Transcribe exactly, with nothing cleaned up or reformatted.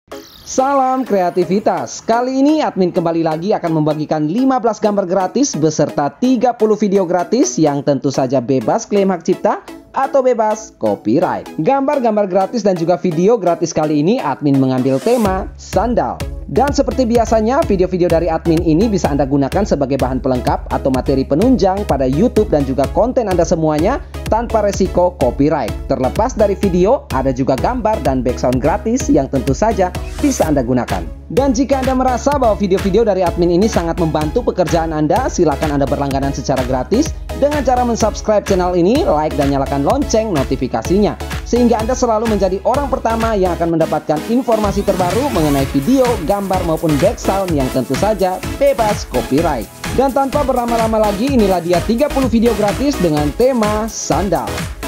Salam kreativitas. Kali ini admin kembali lagi akan membagikan lima belas gambar gratis beserta tiga puluh video gratis yang tentu saja bebas klaim hak cipta atau bebas copyright. Gambar-gambar gratis dan juga video gratis kali ini admin mengambil tema sandal. Dan seperti biasanya, video-video dari admin ini bisa Anda gunakan sebagai bahan pelengkap atau materi penunjang pada YouTube dan juga konten Anda semuanya tanpa resiko copyright. Terlepas dari video, ada juga gambar dan background gratis yang tentu saja bisa Anda gunakan. Dan jika Anda merasa bahwa video-video dari admin ini sangat membantu pekerjaan Anda, silakan Anda berlangganan secara gratis dengan cara mensubscribe channel ini, like dan nyalakan lonceng notifikasinya, sehingga Anda selalu menjadi orang pertama yang akan mendapatkan informasi terbaru mengenai video, gambar maupun background yang tentu saja bebas copyright. Dan tanpa berlama-lama lagi, inilah dia tiga puluh video gratis dengan tema sandal.